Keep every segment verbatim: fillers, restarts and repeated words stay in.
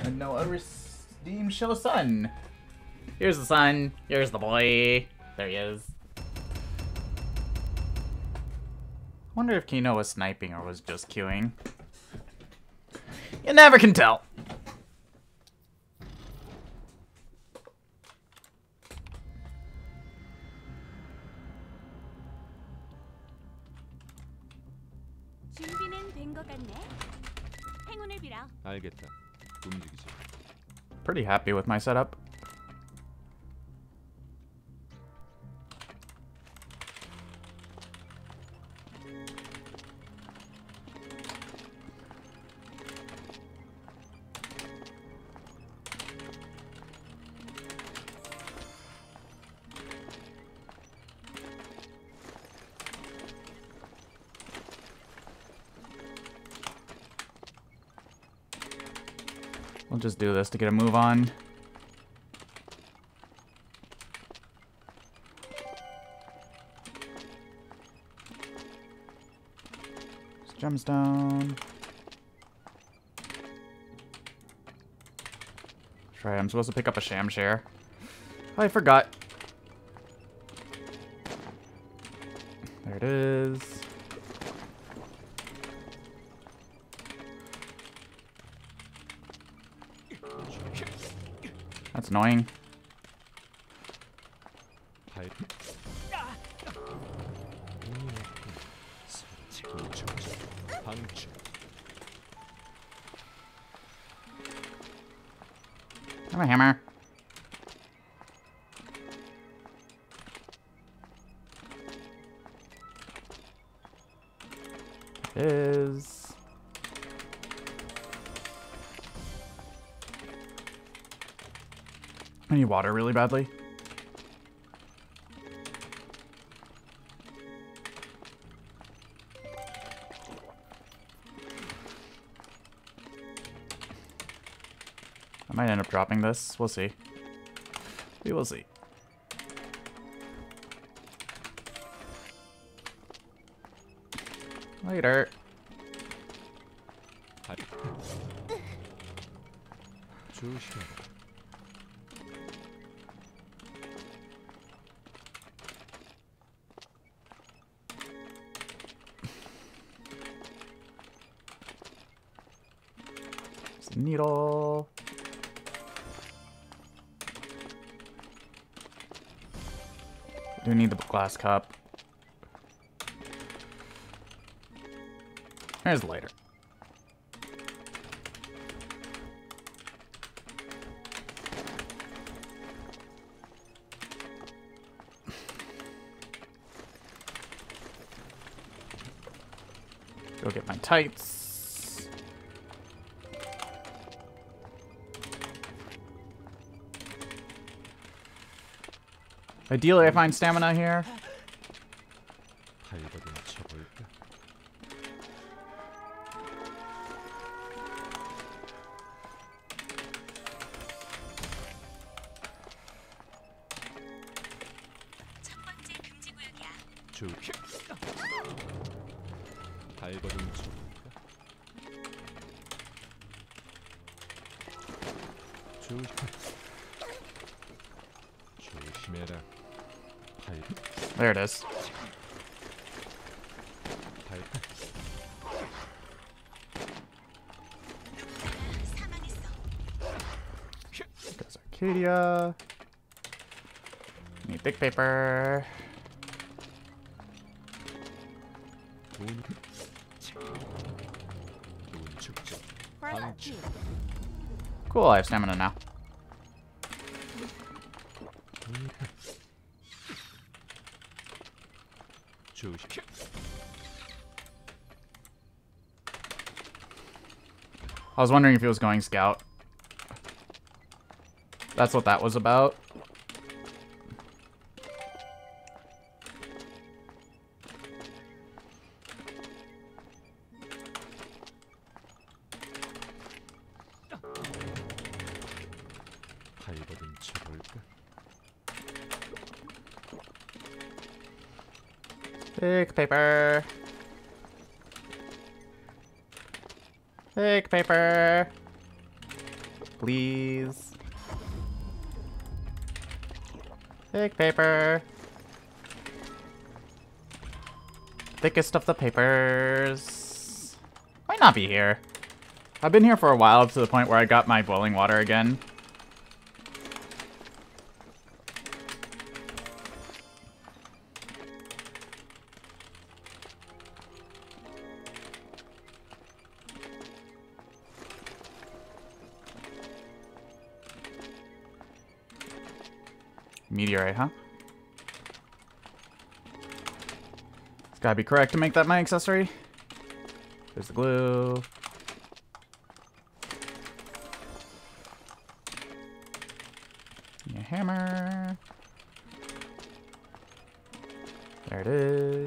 And no redeemed show sun. Here's the sun. Here's the boy. There he is. I wonder if Kino was sniping or was just queuing. You never can tell. 준비는 된 것 같네. 행운을 빌어. 알겠다. 움직이지. Pretty happy with my setup. We'll just do this to get a move on. Gemstone. That's right, I'm supposed to pick up a sham share. I forgot. There it is. That's annoying. I have a hammer. It is. I need water really badly. I might end up dropping this. We'll see. We will see. Later. Needle. Do need the glass cup. There's the lighter. Go get my tights. Ideally, I find stamina here. There it is. Goes Arcadia. Need thick paper. Cool, I have stamina now. I was wondering if he was going scout. That's what that was about. Thick paper. Thick paper. please. Thick paper. Thickest of the papers. Might not be here. I've been here for a while to the point where I got my boiling water again. Meteorite, huh? It's gotta be correct to make that my accessory. There's the glue. Your hammer. There it is.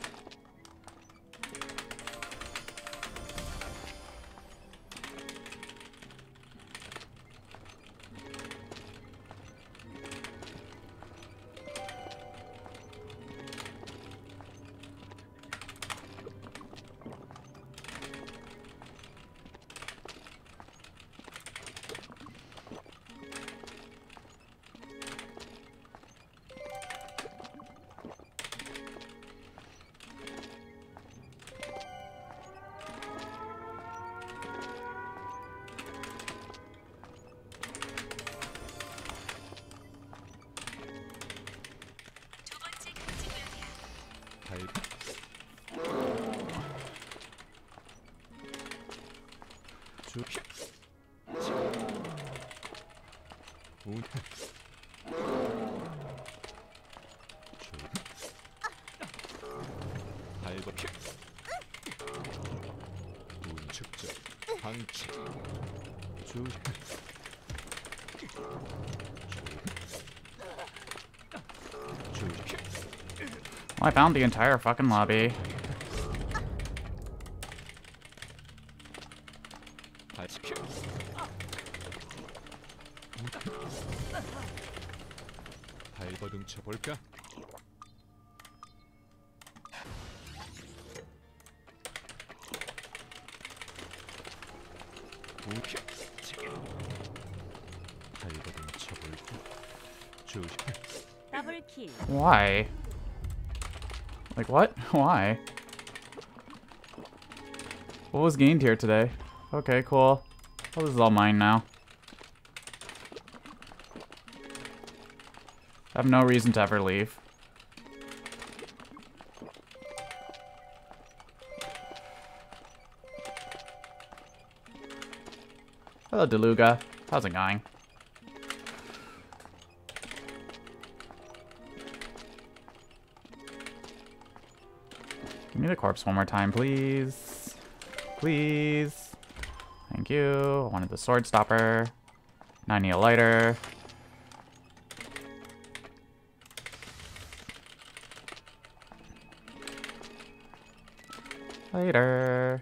Well, I found the entire fucking lobby. 발버둥쳐 볼까? 발버둥쳐 볼까? 조심. 더블 킬. Why? Like what? Why? What was gained here today? Okay, cool. Well, this is all mine now. I have no reason to ever leave. Hello, Deluga. How's it going? Give me the corpse one more time, please. Please. Thank you. I wanted the sword stopper. Now I need a lighter. Later.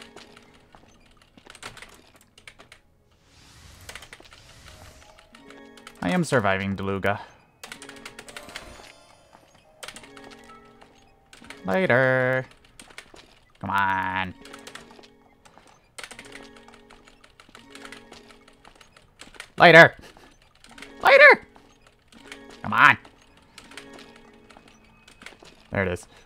I am surviving, Deluga. Later. Come on. Later. Later. Come on. There it is.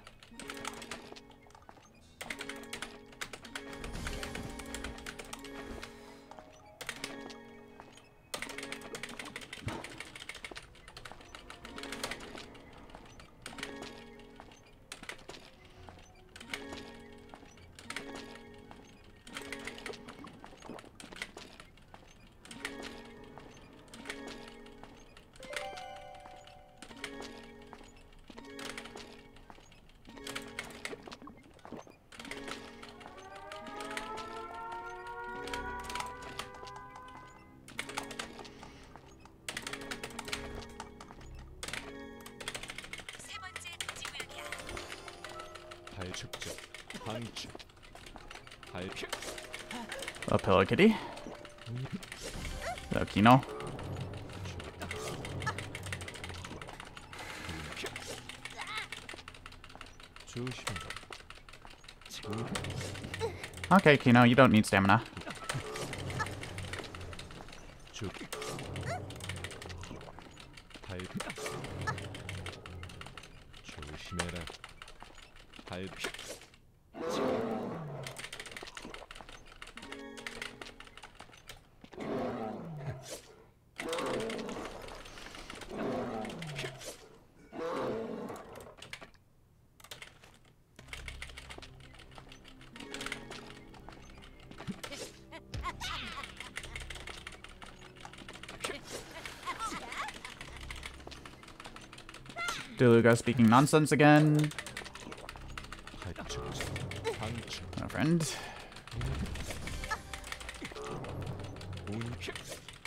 발축적 방출 발축 Hello, Pillow Kitty. Hello, Kino. Okay, Kino, you don't need stamina. 조 발표 조심해라 발표 Deluga speaking nonsense again. 발표 방출 My friend. 운표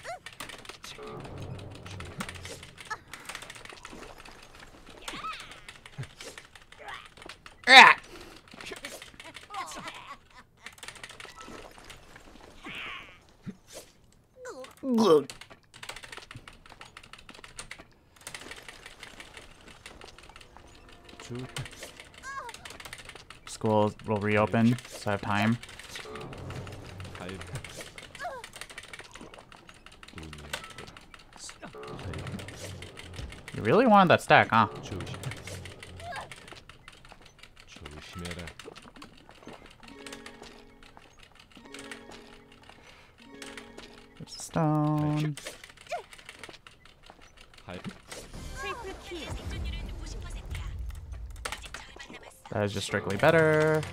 조 School will reopen, so I have time. 발표 운이 없군 발표 You really wanted that stack, huh? 조심 조심해라 There's a stone. 발표 트리플 킬. That is just strictly better.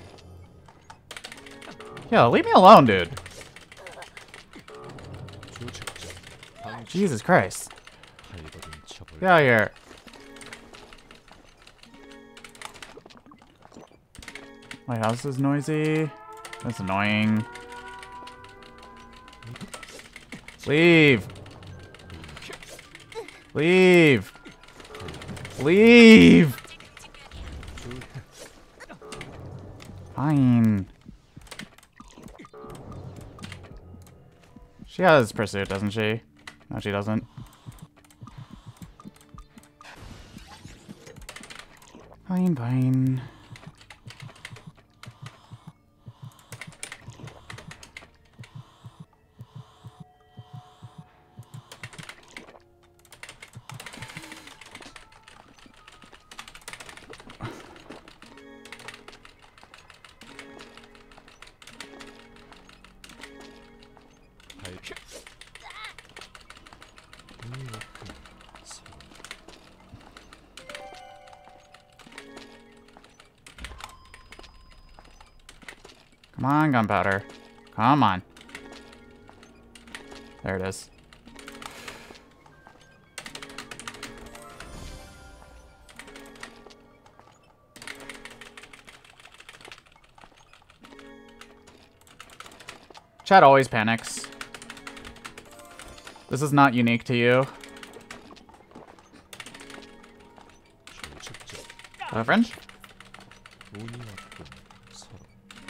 Yo, leave me alone, dude. 조직자 방출 Jesus Christ. 발버둥 쳐볼 Get out of here. My house is noisy. That's annoying. Leave. Leave. Leave. Fine. She has pursuit, doesn't she? No, she doesn't. Fine, fine. 발표 운이 없군 서로 Come on, gunpowder. Come on. There it is. Chad always panics. This is not unique to you. 조직자 My friend? 운이 없군 서로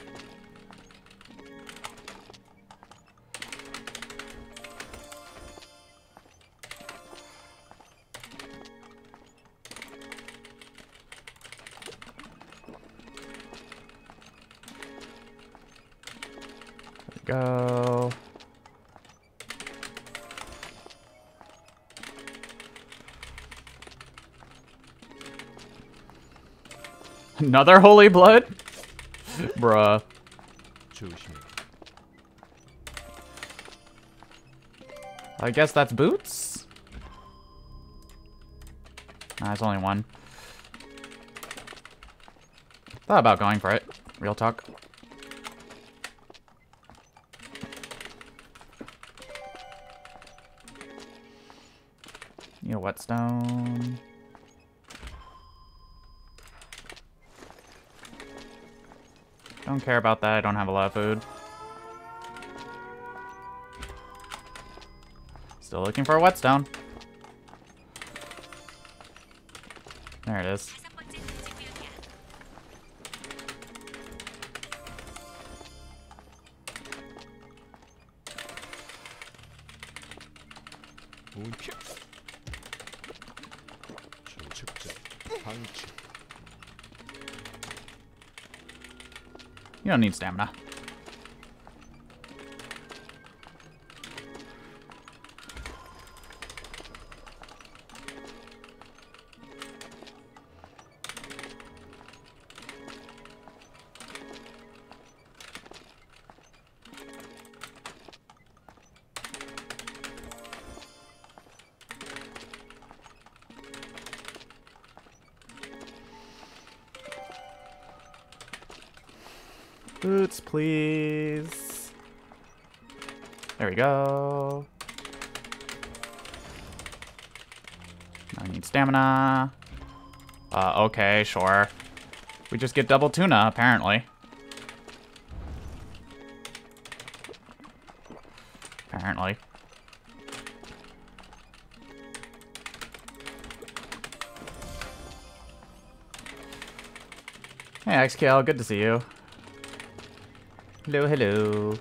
Go. Another holy blood? Bruh. 조심해 I guess that's boots? Nah, it's only one. Thought about going for it. Real talk. Need a whetstone. Don't care about that. I don't have a lot of food. Still looking for a whetstone. There it is. 운표 조직자 방출 You don't need stamina. Boots, please. There we go. Now I need stamina. Uh, okay, sure. We just get double tuna, apparently. Apparently. Hey, X K L, good to see you. Hello, hello.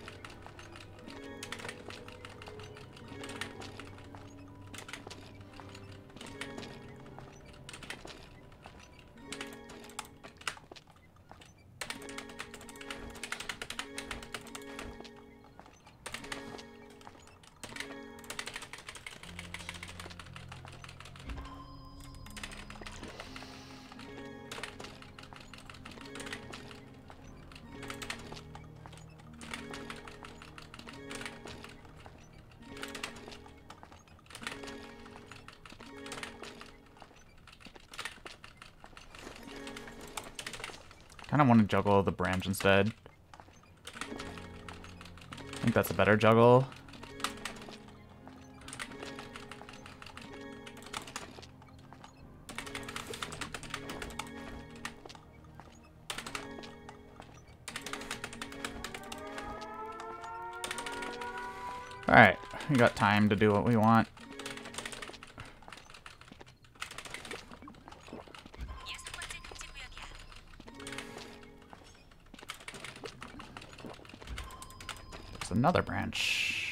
Kind of want to juggle the branch instead. I think that's a better juggle. Alright, we got time to do what we want. Another branch.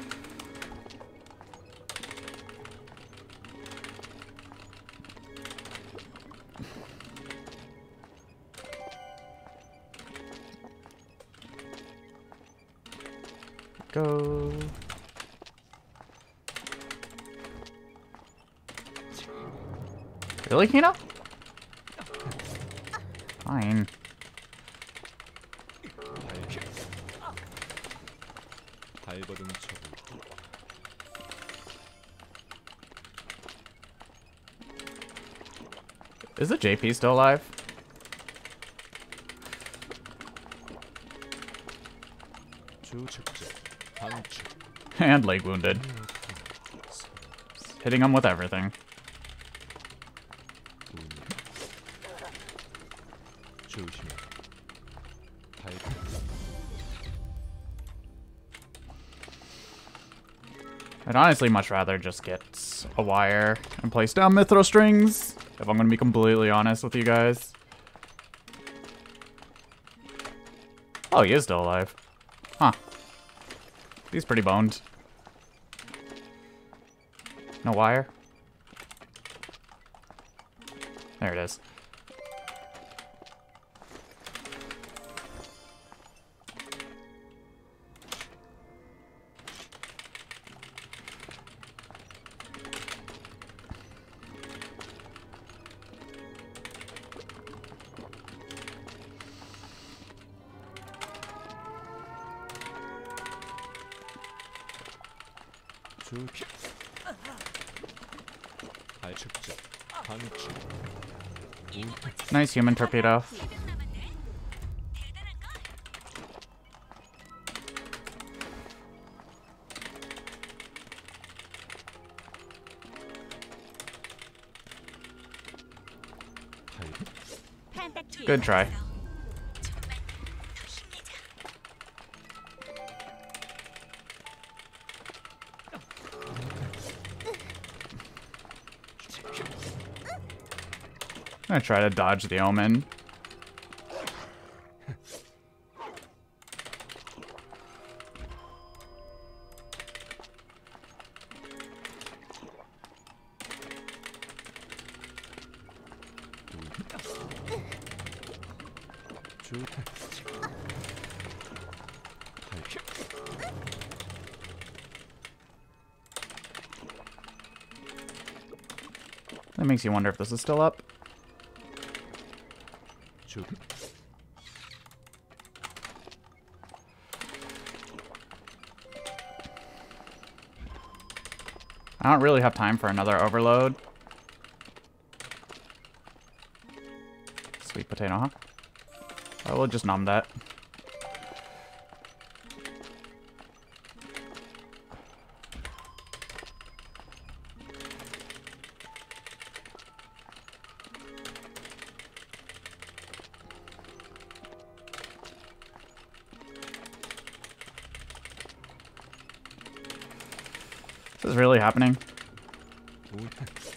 Go. Really, Kino? Fine. 발버둥 쳐볼 Is the J P still alive? 주측자 방측 And leg wounded. Hitting him with everything. 운이 조심해 발버둥 I'd honestly much rather just get a wire and place down Mythro strings, if I'm gonna be completely honest with you guys. Oh, he is still alive. Huh. He's pretty boned. No wire? There it is. 주측 발측자 방측 Nice human torpedo. Good try. I'm gonna try to dodge the omen. That makes you wonder if this is still up. I don't really have time for another overload. Sweet potato, huh? I will just numb that. This is really happening. 우-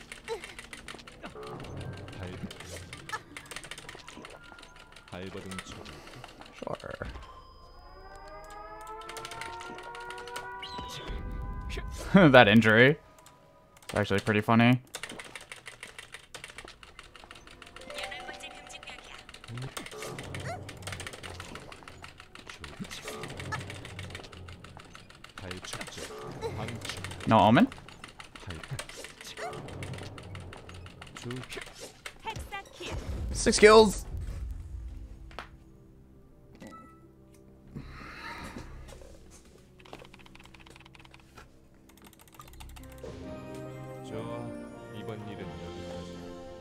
발 발버둥 쳐 Sure. That injury. It's actually pretty funny. 발 축적 방출 No omen? 발 주 헥사킬. Six kills. 좋아 이번 일은 여기까지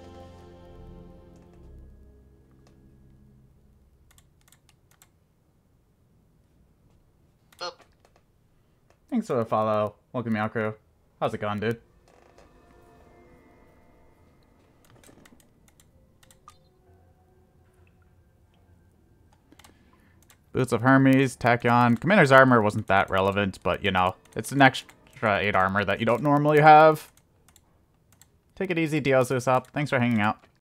Thanks for the follow. Welcome, Meow Crew. How's it going, dude? Boots of Hermes, Tachyon. Commander's armor wasn't that relevant, but you know, it's an extra eight armor that you don't normally have. Take it easy, Diosus up. Thanks for hanging out.